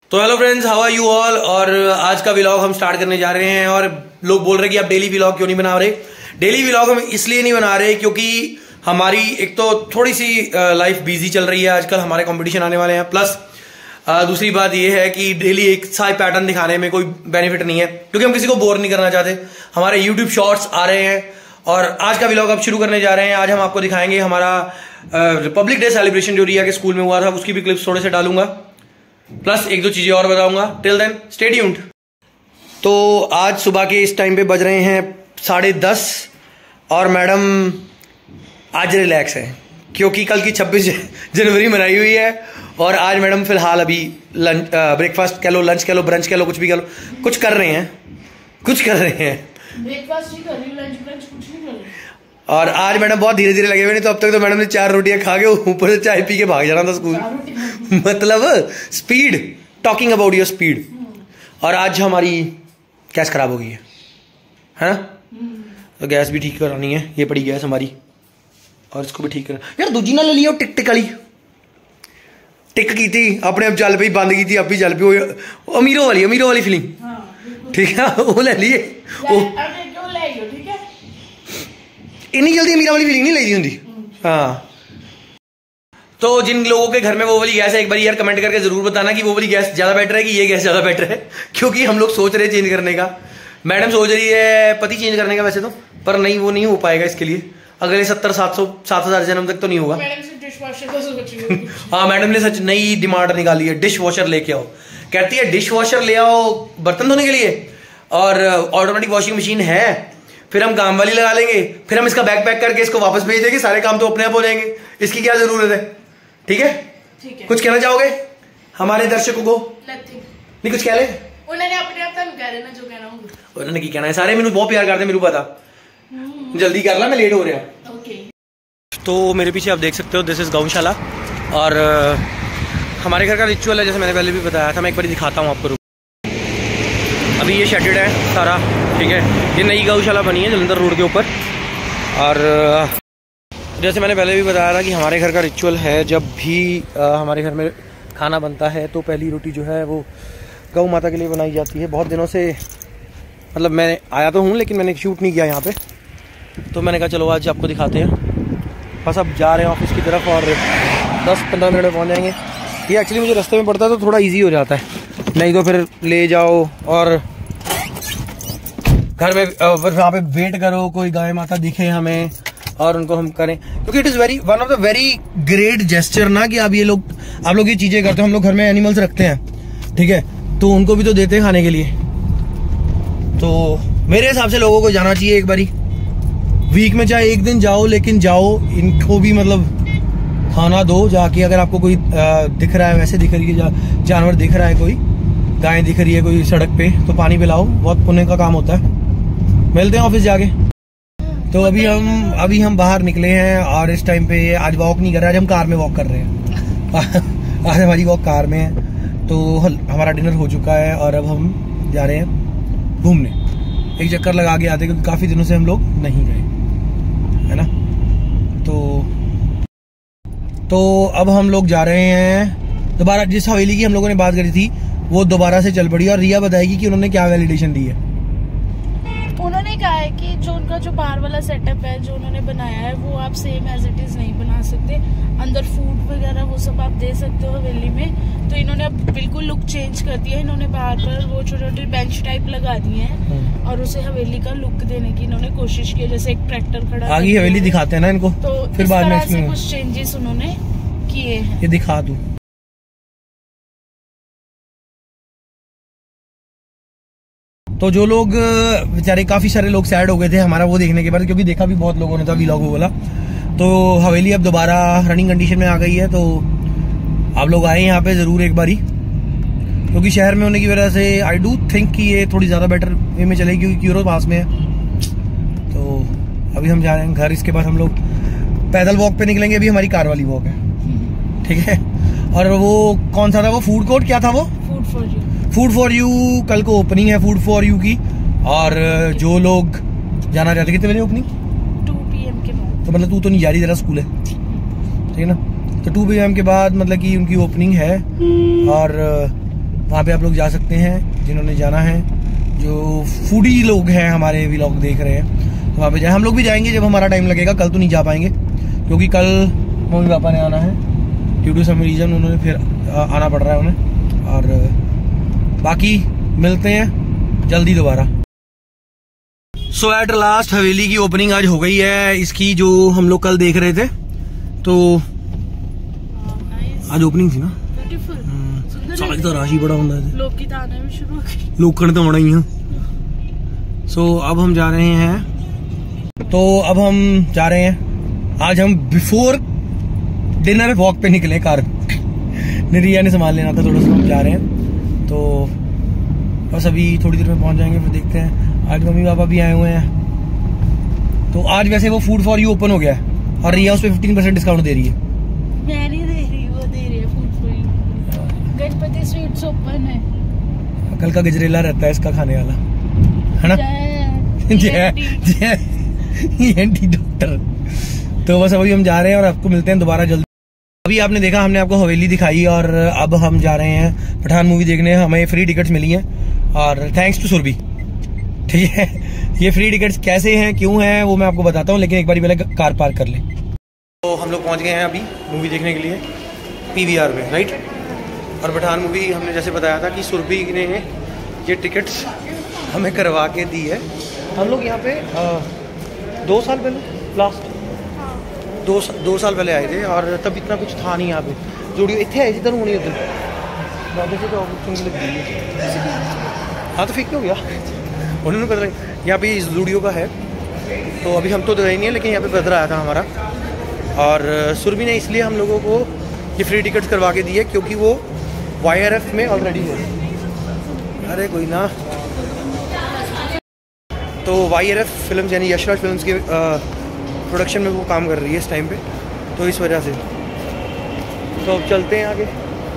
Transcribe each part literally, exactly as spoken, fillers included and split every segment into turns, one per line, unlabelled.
तो hello friends, how are you all. और आज का व्लॉग हम स्टार्ट करने जा रहे हैं। और लोग बोल रहे हैं कि आप डेली व्लॉग क्यों नहीं बना रहे। डेली व्लॉग हम इसलिए नहीं बना रहे क्योंकि हमारी एक तो थोड़ी सी लाइफ बिजी चल रही है आजकल, हमारे कंपटीशन आने वाले हैं। प्लस दूसरी बात यह है कि डेली एक सा पैटर्न दिखाने में कोई बेनिफिट नहीं है क्योंकि हम किसी को बोर नहीं करना चाहते। हमारे यूट्यूब शॉर्ट्स आ रहे हैं और आज का व्लॉग अब शुरू करने जा रहे हैं। आज हम आपको दिखाएंगे हमारा रिपब्लिक डे सेलिब्रेशन जो रिया के स्कूल में हुआ था, उसकी भी क्लिप्स थोड़े से डालूंगा, प्लस एक दो चीजें और बताऊंगा। Till then stay tuned. तो आज सुबह के इस टाइम पे बज रहे हैं साढ़े दस और मैडम आज रिलैक्स है क्योंकि कल की छब्बीस जनवरी मनाई हुई है और आज मैडम फिलहाल अभी लंच ब्रेकफास्ट कह लो, लंच कह लो, ब्रंच कह लो, कुछ भी कह लो, कुछ कर रहे हैं कुछ कर रहे हैं
ब्रेकफास्ट ही कर रही हूं, लंच ब्रंच कुछ नहीं कर रही।
और आज मैडम बहुत धीरे धीरे लगे हुए, नहीं तो अब तक तो मैडम ने चार रोटियां खा के ऊपर से चाय पी के भाग जाना था स्कूल। मतलब speed, talking about your speed. और आज हमारी गैस खराब हो गई है, है ना? तो गैस भी ठीक करानी है। ये पड़ी गैस हमारी और इसको भी ठीक करना। यार दूजी ना ले लियो, टिक टिक वाली टिक की थी अपने आप चल पे, बंद की थी अब भी चल पे। अमीरों वाली अमीरों वाली फीलिंग, ठीक है, वो ले लिए। इतनी जल्दी अमीरों वाली फीलिंग नहीं लेती होंगी। हाँ, तो जिन लोगों के घर में वो वाली गैस है, एक बार यार कमेंट करके जरूर बताना कि वो वाली गैस ज्यादा बेटर है कि ये गैस ज्यादा बेटर है। क्योंकि हम लोग सोच रहे हैं चेंज करने का, मैडम सोच रही है पति चेंज करने का वैसे तो, पर नहीं, वो नहीं हो पाएगा इसके लिए। अगले सत्तर सात सौ सात हजार जन्म तक तो नहीं होगा। हाँ, मैडम ने सच नई डिमांड निकाली है, डिश वॉशर लेके आओ। कहती है डिश वॉशर ले आओ बर्तन धोने के लिए और ऑटोमेटिक वॉशिंग मशीन है, फिर हम काम वाली लगा लेंगे, फिर हम इसका बैग पैक करके इसको वापस भेज देंगे, सारे काम तो अपने आप हो जाएंगे, इसकी क्या जरूरत है। ठीक है, ठीक है। कुछ कहना चाहोगे हमारे दर्शकों को? नहीं, कुछ कह ले।
उन्होंने अपने आप तक कह रहे ना जो कहना होगा।
उन्होंने की कहना है, सारे मेनू बहुत प्यार करते हैं, मेनू पता। जल्दी कर ला, मैं लेट हो रहा हूं।
ओके।
तो मेरे पीछे आप देख सकते हो, दिस इज गौशाला। और हमारे घर का रिचुअल है, जैसे मैंने पहले भी बताया था। मैं एक बार दिखाता हूँ आपको। अभी ये शेडेड है सारा, ठीक है। ये नई गौशाला बनी है जलंधर रोड के ऊपर। और जैसे मैंने पहले भी बताया था कि हमारे घर का रिचुअल है, जब भी आ, हमारे घर में खाना बनता है तो पहली रोटी जो है वो गौ माता के लिए बनाई जाती है। बहुत दिनों से, मतलब मैं आया तो हूँ लेकिन मैंने शूट नहीं किया यहाँ पे, तो मैंने कहा चलो आज आपको दिखाते हैं। बस अब जा रहे हैं ऑफिस की तरफ और दस पंद्रह मिनट में पहुँच जाएंगे। ये एक्चुअली मुझे रास्ते में पड़ता है तो थोड़ा ईजी हो जाता है, नहीं तो फिर ले जाओ और घर में वहाँ पे वेट करो, कोई गाय माता दिखे हमें और उनको हम करें। क्योंकि it is very one of the very great gesture ना कि आप ये लोग आप लोग ये चीजें करते हो। हम लोग घर में एनिमल्स रखते हैं, ठीक है, तो उनको भी तो देते हैं खाने के लिए। तो मेरे हिसाब से लोगों को जाना चाहिए एक बारी वीक में, चाहे एक दिन जाओ, लेकिन जाओ, इनको भी मतलब खाना दो जाके। अगर आपको कोई आ, दिख रहा है, वैसे दिख रही है जा, जानवर दिख रहा है, कोई गाय दिख रही है कोई सड़क पे, तो पानी पिलाओ, बहुत पुण्य का काम होता है। मिलते हैं ऑफिस जाके। तो अभी हम अभी हम बाहर निकले हैं और इस टाइम पे आज वॉक नहीं कर रहे, आज हम कार में वॉक कर रहे हैं। आज हमारी वॉक कार में है। तो हमारा डिनर हो चुका है और अब हम जा रहे हैं घूमने, एक चक्कर लगा के आते क्योंकि काफी दिनों से हम लोग नहीं गए, है ना। तो तो अब हम लोग जा रहे हैं दोबारा। जिस हवेली की हम लोगों ने बात करी थी वो दोबारा से चल पड़ी और रिया बताएगी कि उन्होंने क्या वैलिडेशन दी है।
उन्होंने कहा है कि जो उनका जो बाहर वाला सेटअप है जो उन्होंने बनाया है वो आप सेम एज इट इज नहीं बना सकते। अंदर फूड वगैरह वो सब आप दे सकते हो हवेली में। तो इन्होंने अब बिल्कुल लुक चेंज कर दिया। इन्होंने बाहर पर वो छोटे छोटे बेंच टाइप लगा दिए हैं और उसे हवेली का लुक देने की इन्होंने कोशिश की, जैसे एक ट्रैक्टर खड़ा
आगे हवेली दिखाते हैं ना इनको,
तो
फिर बाद में
इसमें कुछ चेंजेस उन्होंने किए हैं।
ये दिखा दूं। तो जो लोग बेचारे, काफी सारे लोग सैड हो गए थे हमारा वो देखने के बाद, क्योंकि देखा भी बहुत लोगों ने था व्लॉग वो वाला। तो हवेली अब दोबारा रनिंग कंडीशन में आ गई है। तो आप लोग आए यहाँ पे जरूर एक बारी, क्योंकि शहर में होने की वजह से आई डू थिंक कि ये थोड़ी ज्यादा बेटर वे में चलेगी, क्योंकि क्यूरो पास में है। तो अभी हम जा रहे हैं घर। इसके बाद हम लोग पैदल वॉक पे निकलेंगे। अभी हमारी कार वाली वॉक है, ठीक है। और वो कौन सा था वो फूड कोर्ट, क्या था वो?
Food for you. Food
for you कल को ओपनिंग है फूड फॉर यू की। और जो लोग जाना चाहते, कितने बजे ओपनिंग?
टू पी एम के बाद।
तो मतलब तू तो नहीं जा रही, तेरा स्कूल है, ठीक है ना। तो टू पी एम के बाद मतलब कि उनकी ओपनिंग है। और वहाँ पे आप लोग जा सकते हैं जिन्होंने जाना है, जो फूडी लोग हैं हमारे व्लॉग देख रहे हैं, तो वहाँ पे जाए। हम लोग भी जाएंगे जब हमारा टाइम लगेगा, कल तो नहीं जा पाएंगे क्योंकि कल मम्मी पापा ने आना है, ड्यू टू सम रीज़न उन्होंने फिर आना पड़ रहा है उन्हें। और बाकी मिलते हैं जल्दी दोबारा। सो एट लास्ट हवेली की ओपनिंग आज हो गई है इसकी, जो हम लोग कल देख रहे थे। तो आज ओपनिंग थी ना, सारी तो राशि बड़ा होता है,
लोग की तो आने में शुरू हो गई,
लोग तो होना ही है। सो अब हम जा रहे हैं, तो अब हम जा रहे हैं आज हम बिफोर डिनर वॉक पे निकले। कार रिया ने संभाल लेना था थोड़ा सा, हम जा रहे हैं तो बस अभी थोड़ी देर में पहुंच जाएंगे, फिर देखते हैं। आज मम्मी पापा भी आए हुए हैं, तो आज वैसे वो फूड फॉर यू ओपन हो गया है और रिया उस पर फिफ्टीन परसेंट डिस्काउंट दे रही है।
मैं नहीं दे रही, वो दे रही है food for you. Ganpati sweets open है,
कल का गजरेला रहता है इसका खाने वाला, है ना? जय जय एंटी डॉक्टर। तो बस अभी हम जा रहे हैं और आपको मिलते हैं दोबारा जल्दी। अभी आपने देखा, हमने आपको हवेली दिखाई और अब हम जा रहे हैं पठान मूवी देखने। हमें फ्री टिकट्स मिली हैं और थैंक्स टू सुरभि, ठीक है। ये फ्री टिकट्स कैसे हैं, क्यों हैं, वो मैं आपको बताता हूँ, लेकिन एक बार पहले कार पार्क कर लें। तो हम लोग पहुँच गए हैं अभी मूवी देखने के लिए पीवीआर में, राइट। और पठान मूवी हमने जैसे बताया था कि सुरभि ने ये टिकट्स हमें करवा के दी है। हम लोग यहाँ पे आ, दो साल पहले लास्ट दो दो साल पहले आए थे और तब इतना कुछ था नहीं यहाँ पे। जूडियो इतने आए थे इधर होनी उधर से तो अपॉर्चुनिटी लग गई। हाँ तो फिक्स हो गया, उन्होंने पता नहीं यहाँ पे जूडियो का है। तो अभी हम तो गए नहीं है, लेकिन यहाँ पे ब्रदर आया था हमारा और सुरभि ने इसलिए हम लोगों को ये फ्री टिकट्स करवा के दी है क्योंकि वो वाई आर एफ में ऑलरेडी है। अरे कोई ना, तो वाई आर एफ फिल्म यानी यशराज फिल्म्स के प्रोडक्शन में वो काम कर रही है इस टाइम पे, तो इस वजह से। तो अब चलते हैं आगे।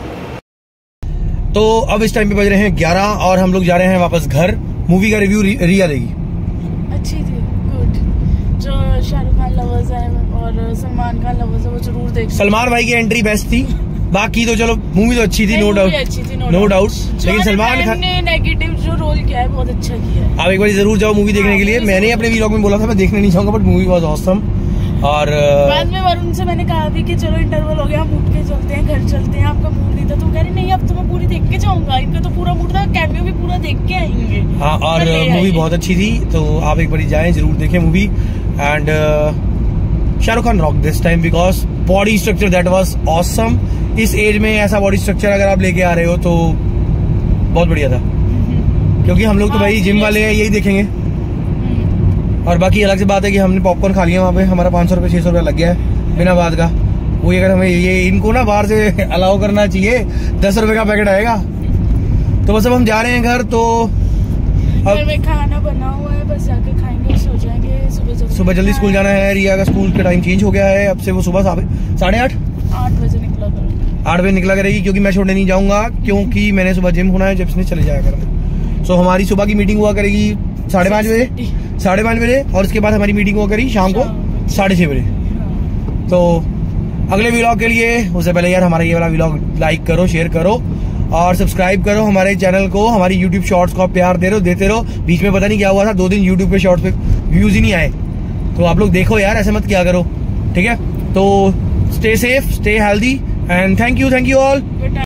तो अब इस टाइम पे बज रहे हैं ग्यारह और हम लोग जा रहे हैं वापस घर। मूवी का रिव्यू रिया देगी।
अच्छी थी, गुड। जो शाहरुख खान लवर्स है और सलमान खान लवर्स है वो जरूर देख।
सलमान भाई की एंट्री बेस्ट थी, बाकी तो चलो मूवी तो अच्छी थी, नो डाउट, नो डाउट। लेकिन सलमान खान ने
नेगेटिव जो रोल किया है बहुत अच्छा किया है।
आप एक बार जरूर जाओ मूवी देखने के लिए। मैंने अपने व्लॉग में बोला था मैं देखने नहीं जाऊंगा, बट मूवी वाज ऑसम। और
बाद में वरुण से मैंने कहा भी कि चलो इंटरवल हो गया, हम उठ के चलते हैं, घर चलते हैं, आपका मूड नहीं था तो कह रही नहीं अब तो मैं पूरी देख के जाऊंगा। इनका तो पूरा मूड था, कैमियो भी पूरा देख के आएंगे।
हाँ, और मूवी बहुत अच्छी थी, तो आप एक बार जाएं, जरूर देखें movie. And Shahrukh Khan rock this time because body structure that was awesome. इस एज में ऐसा बॉडी स्ट्रक्चर अगर आप लेके आ रहे हो तो बहुत बढ़िया था, क्योंकि हम लोग तो भाई जिम वाले हैं, यही देखेंगे। और बाकी अलग से बात है कि हमने पॉपकॉर्न खा लिया वहाँ पे, हमारा पाँच सौ रुपये छः सौ रुपया लग गया है बिना बात का। वो अगर हमें ये इनको ना बाहर से अलाउ करना चाहिए, दस रुपए का पैकेट आएगा। तो बस अब हम जा रहे हैं घर। तो
अब में खाना बना हुआ है, बस जाके खाएंगे, सो जाएंगे। सुबह जल्दी
सुबह जल्दी स्कूल जाना है। रिया का स्कूल का टाइम चेंज हो गया है, अब से वो सुबह साढ़े आठ
आठ बजे निकला करेगी
आठ बजे निकला करेगी क्योंकि मैं छोड़ने नहीं जाऊंगा, क्योंकि मैंने सुबह जिम होना है, जब इसने चले जाया करना। सो हमारी सुबह की मीटिंग हुआ करेगी साढ़े पाँच बजे साढ़े पाँच बजे और उसके बाद हमारी मीटिंग हुआ करेगी शाम को साढ़े छः बजे। तो अगले व्लॉग के लिए उससे पहले यार हमारा ये वाला व्लॉग लाइक करो, शेयर करो और सब्सक्राइब करो हमारे चैनल को। हमारी यूट्यूब शॉर्ट्स को आप प्यार दे रहे हो, देते रहो। बीच में पता नहीं क्या हुआ था, दो दिन यूट्यूब पे शॉर्ट्स पे व्यूज ही नहीं आए, तो आप लोग देखो यार, ऐसे मत क्या करो, ठीक है। तो stay safe, stay healthy and thank you thank you all.